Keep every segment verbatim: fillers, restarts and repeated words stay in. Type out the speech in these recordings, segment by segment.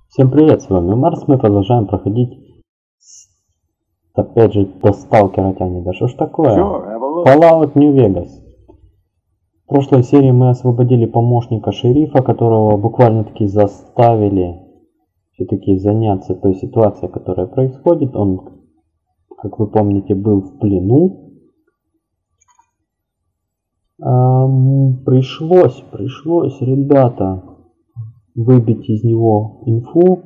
Всем привет, с вами Марс. Мы продолжаем проходить, опять же, до сталкера тянет. Да что ж такое? Fallout New Vegas. В прошлой серии мы освободили помощника шерифа, которого буквально таки заставили все-таки заняться той ситуацией, которая происходит. Он, как вы помните, был в плену. Эм, пришлось, пришлось, ребята, выбить из него инфу.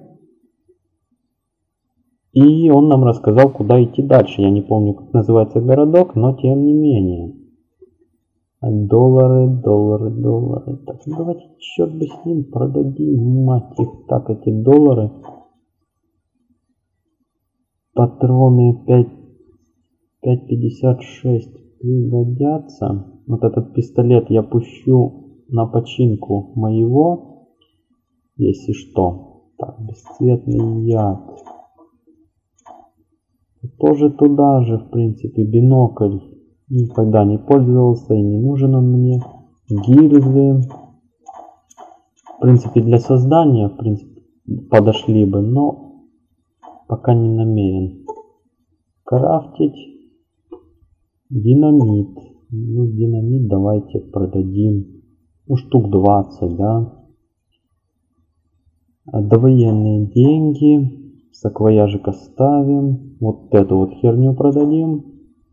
И он нам рассказал, куда идти дальше. Я не помню, как называется городок, но тем не менее. Доллары, доллары, доллары. Так, ну давайте, черт бы с ним, продадим, мать их. Так, эти доллары. Патроны пять пятьдесят шесть пригодятся. Вот этот пистолет я пущу на починку моего, если что. Так, бесцветный яд. Тоже туда же, в принципе, бинокль. Никогда не пользовался и не нужен он мне. Гильзы. В принципе, для создания, в принципе, подошли бы, но пока не намерен. Крафтить. Динамит. Ну, динамит давайте продадим. Ну, штук двадцать, да. Довоенные деньги. Саквояжик оставим. Вот эту вот херню продадим.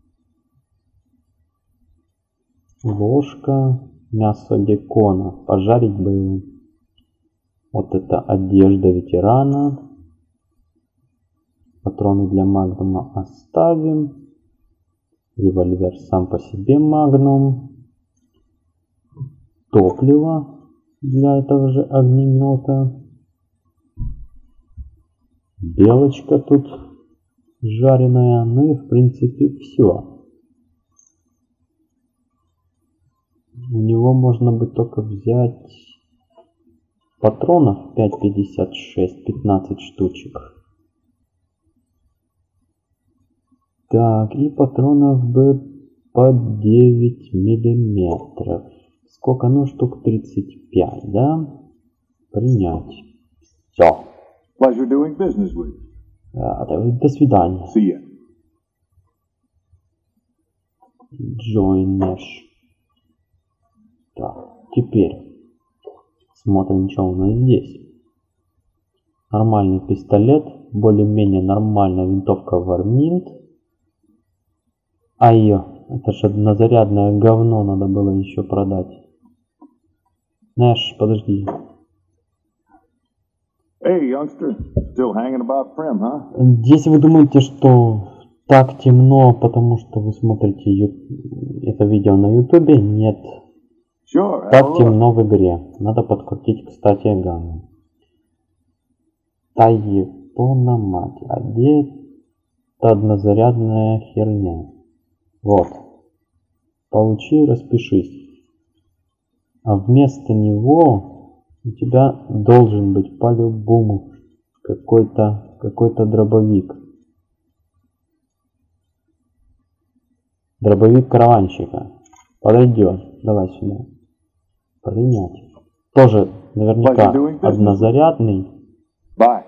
Ложка. Мясо бекона. Пожарить бы. Вот это одежда ветерана. Патроны для магнума оставим. Револьвер сам по себе магнум. Топливо для этого же огнемета. Белочка тут жареная. Ну и в принципе все. У него можно бы только взять патронов пять пятьдесят шесть, пятнадцать штучек. Так, и патронов бы по девять миллиметров. Сколько? Ну, штук тридцать пять, да? Принять. Все. Pleasure doing business with you. Да, до свидания. See ya. Join Nash. Так, теперь смотрим, что у нас здесь. Нормальный пистолет, более-менее нормальная винтовка Варминт. А ее, это же однозарядное говно надо было еще продать. Нэш, подожди. Hey, youngster, still hanging about Prim, huh? Если вы думаете, что так темно, потому что вы смотрите ю... это видео на ютубе, нет. Sure, Так темно в игре. Надо подкрутить, кстати, гамму. Таепона мать. А где это однозарядная херня? Вот. Получи, распишись. А вместо него у тебя должен быть по-любому какой-то какой-то дробовик. Дробовик караванщика. Подойдет. Давай сюда. Принять. Тоже наверняка однозарядный. Bye.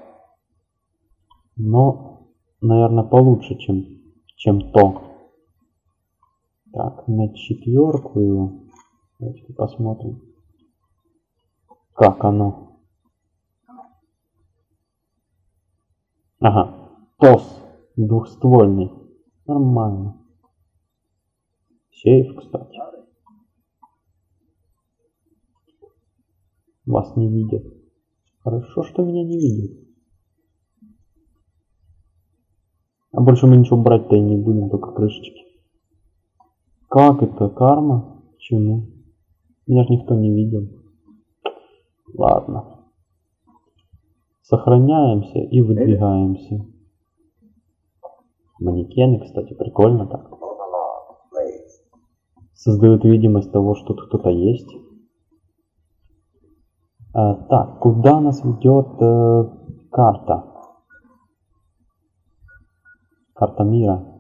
Но, наверное, получше, чем, чем то. Так, на четверку его. Давайте посмотрим. Как оно? Ага. ТОС. Двухствольный. Нормально. Сейф, кстати. Вас не видят. Хорошо, что меня не видят. А больше мы ничего брать-то и не будем, только крышечки. Как это? Карма? Почему? Меня же никто не видел. Ладно. Сохраняемся и выдвигаемся. Манекены, кстати, прикольно так. Создают видимость того, что тут кто-то есть. А, так, куда нас ведет э, карта? Карта мира.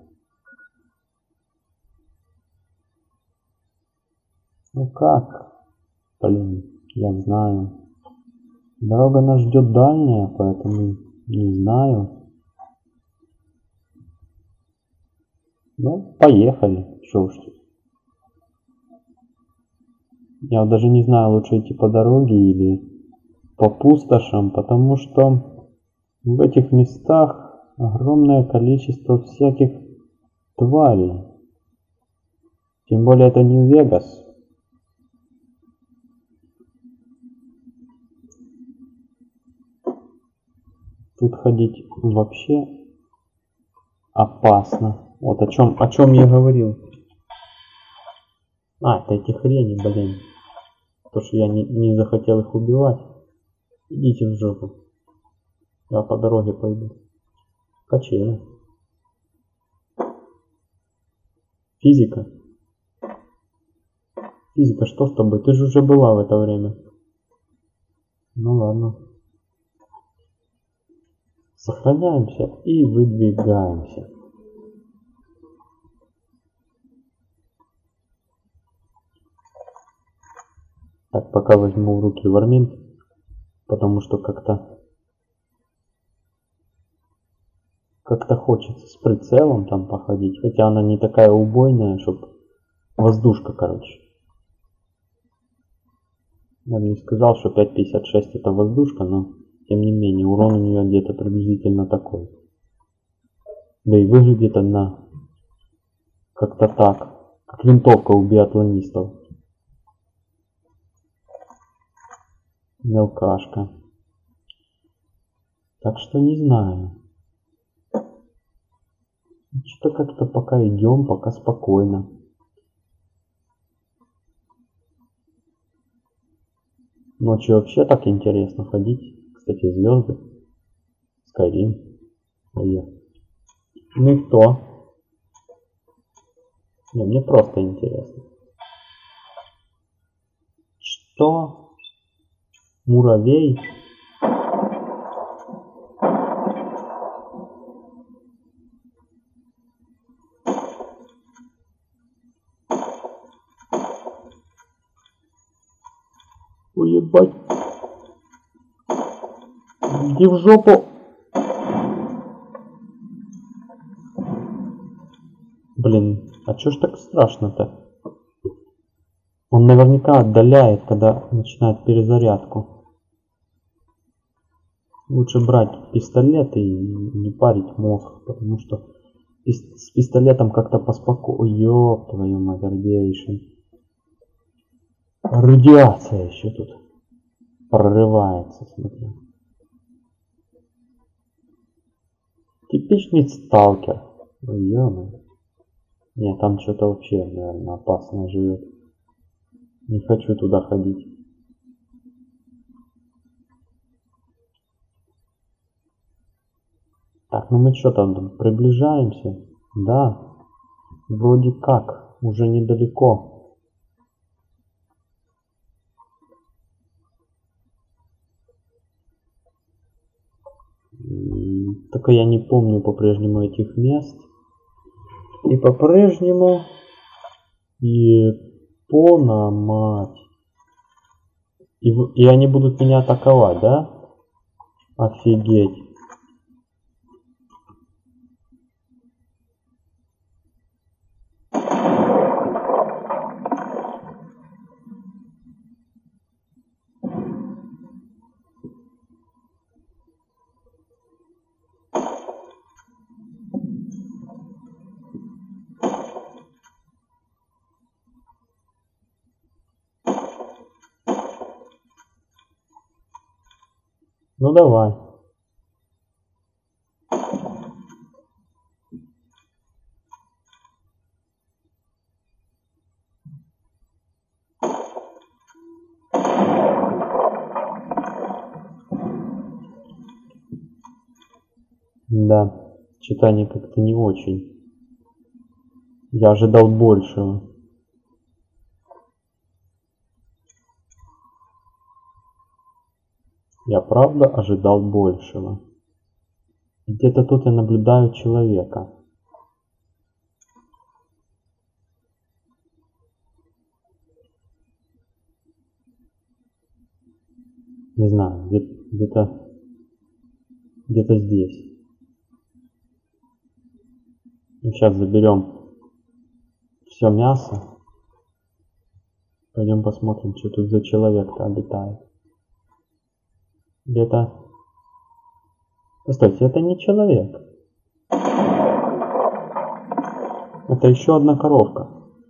Ну как? Блин, я знаю. Дорога нас ждет дальняя, поэтому не знаю. Ну, поехали. Чё уж тут. Я даже не знаю, лучше идти по дороге или по пустошам, потому что в этих местах огромное количество всяких тварей. Тем более это Нью-Вегас. Тут ходить вообще опасно. Вот о чем, о чем я говорил. А, это эти хрени, блин. То, что я не, не захотел их убивать. Идите в жопу. Я по дороге пойду. Качели. Физика. Физика, что с тобой? Ты же уже была в это время. Ну ладно. Сохраняемся и выдвигаемся. Так, пока возьму в руки варминт, потому что как-то как-то хочется с прицелом там походить, хотя она не такая убойная, чтоб воздушка, короче. Я бы не сказал, что пять пятьдесят шесть это воздушка, но тем не менее урон у нее где-то приблизительно такой. Да и выглядит она как-то так, как винтовка у биатлонистов. Мелкашка. Так что не знаю. Что-то как-то пока идем, пока спокойно. Ночью вообще так интересно ходить. Кстати, звезды. Скайрим. Ну и кто? Не, мне просто интересно. Что? Муравей? Уебать. Иди в жопу. Блин, а чё ж так страшно-то? Он наверняка отдаляет, когда начинает перезарядку. Лучше брать пистолет и не парить мозг, потому что с пистолетом как-то поспокойнее. Ёб твою мать, радиейшн. Радиация еще тут прорывается, смотри. Типичный сталкер. Ё-моё. Не, там что-то вообще, наверное, опасное живет. Не хочу туда ходить. Так, ну мы что там, приближаемся? Да, вроде как, уже недалеко. Только я не помню по-прежнему этих мест. И по-прежнему... Епона мать. И, и они будут меня атаковать, да? Офигеть. Ну давай. Да, читание как-то не очень. Я ожидал большего. Я правда ожидал большего. Где-то тут я наблюдаю человека. Не знаю, где-то где-то здесь. Сейчас заберем все мясо. Пойдем посмотрим, что тут за человек-то обитает. Где-то... Постойте, это не человек. Это еще одна коровка.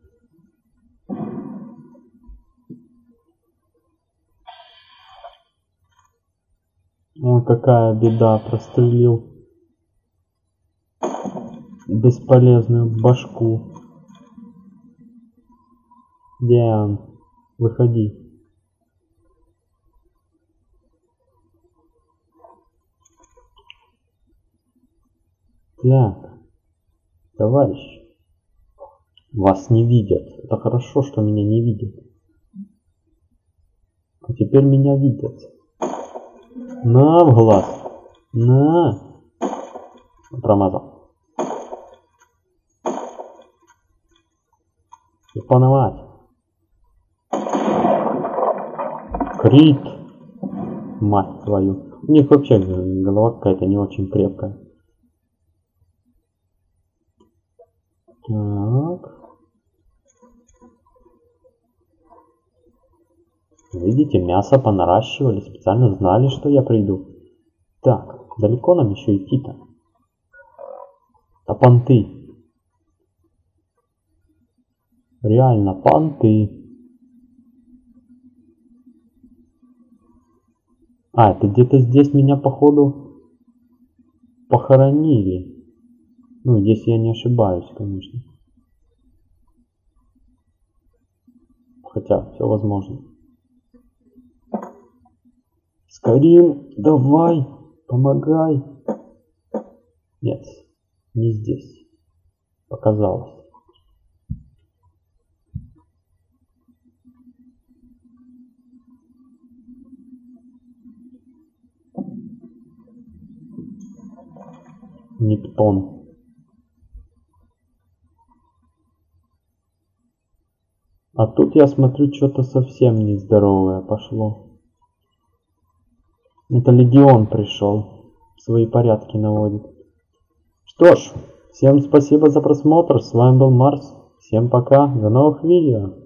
Ой, какая беда, прострелил бесполезную башку. Где он? Выходи. Так, товарищ, вас не видят. Это хорошо, что меня не видят. А теперь меня видят. На, в глаз. На. Промазал. Испановать. Крит. Мать твою. У них вообще голова какая-то не очень крепкая. Так. Видите, мясо понаращивали, специально знали, что я приду. Так, далеко нам еще идти-то? Да понты. Реально, понты. А, это где-то здесь меня, походу, похоронили. Ну, если я не ошибаюсь, конечно. Хотя, все возможно. Скорим, давай, помогай. Нет, не здесь. Показалось. Нептун. А тут я смотрю, что-то совсем нездоровое пошло. Это Легион пришел. Свои порядки наводит. Что ж, всем спасибо за просмотр. С вами был Марс. Всем пока. До новых видео.